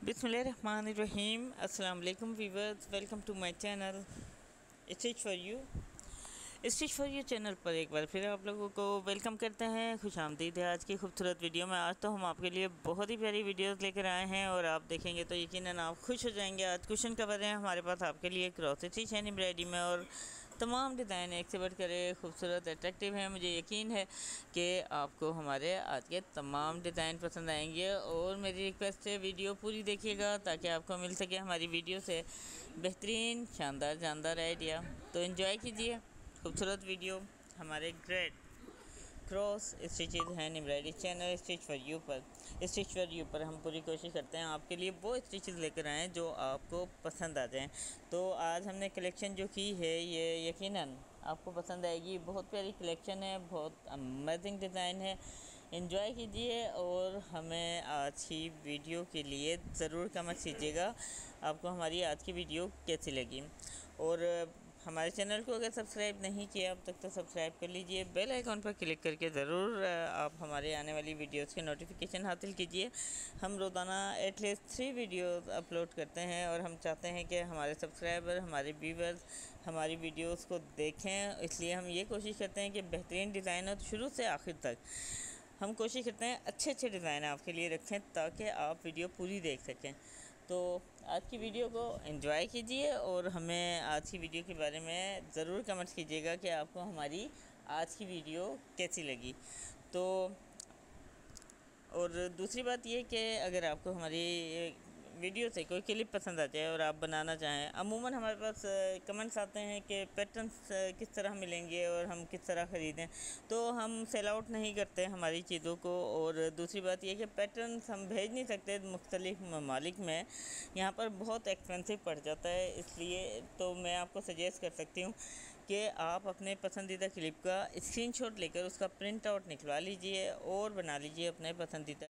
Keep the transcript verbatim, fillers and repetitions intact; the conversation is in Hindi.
बिस्मिल्लाहिर्रहमानिर्रहीम। अस्सलाम वालेकुम viewers, welcome to my channel stitch for you. Stitch for you channel पर एक बार फिर आप लोगों को वेलकम करते हैं, खुश आमदीद है आज की खूबसूरत वीडियो में। आज तो हम आपके लिए बहुत ही प्यारी वीडियोस लेकर आए हैं और आप देखेंगे तो यकीनन आप खुश हो जाएंगे। आज कुशन कवर है हमारे पास आपके लिए, क्रॉस स्टिच है एम्ब्रॉयडरी में और तमाम डिज़ाइन एक से बढ़कर एक खूबसूरत अट्रैक्टिव है। मुझे यकीन है कि आपको हमारे आज के तमाम डिज़ाइन पसंद आएंगे और मेरी रिक्वेस्ट है वीडियो पूरी देखिएगा ताकि आपको मिल सके हमारी वीडियो से बेहतरीन शानदार जानदार आइडिया। तो एंजॉय कीजिए खूबसूरत वीडियो हमारे ग्रेट क्रॉस स्टिचेज हैं embroidery channel stitch for you पर। स्टिच फॉर यू पर हम पूरी कोशिश करते हैं आपके लिए वो स्टिचेस लेकर आएँ जो आपको पसंद आ जाएँ। तो आज हमने कलेक्शन जो की है ये यकीनन आपको पसंद आएगी। बहुत प्यारी कलेक्शन है, बहुत अमेजिंग डिज़ाइन है। एंजॉय कीजिए और हमें आज की वीडियो के लिए ज़रूर कमेंट कीजिएगा आपको हमारी आज की वीडियो कैसी लगी। और हमारे चैनल को अगर सब्सक्राइब नहीं किया अब तक तो सब्सक्राइब कर लीजिए, बेल आइकॉन पर क्लिक करके ज़रूर आप हमारे आने वाली वीडियोस के नोटिफिकेशन हासिल कीजिए। हम रोज़ाना एटलीस्ट थ्री वीडियोस अपलोड करते हैं और हम चाहते हैं कि हमारे सब्सक्राइबर हमारे व्यूवर्स हमारी वीडियोस को देखें। इसलिए हम ये कोशिश करते हैं कि बेहतरीन डिज़ाइन हो शुरू से आखिर तक। हम कोशिश करते हैं अच्छे अच्छे डिज़ाइन आपके लिए रखें ताकि आप वीडियो पूरी देख सकें। तो आज की वीडियो को एंजॉय कीजिए और हमें आज की वीडियो के बारे में ज़रूर कमेंट कीजिएगा कि आपको हमारी आज की वीडियो कैसी लगी। तो और दूसरी बात ये कि अगर आपको हमारी वीडियो से कोई क्लिप पसंद आ जाए और आप बनाना चाहें, अमूमन हमारे पास कमेंट्स आते हैं कि पैटर्न्स किस तरह मिलेंगे और हम किस तरह ख़रीदें, तो हम सेल आउट नहीं करते हमारी चीज़ों को। और दूसरी बात यह कि पैटर्न्स हम भेज नहीं सकते मुख्तलिफ ममालिक में, यहाँ पर बहुत एक्सपेंसिव पड़ जाता है। इसलिए तो मैं आपको सजेस्ट कर सकती हूँ कि आप अपने पसंदीदा क्लिप का स्क्रीनशॉट लेकर उसका प्रिंट आउट निकलवा लीजिए और बना लीजिए अपने पसंदीदा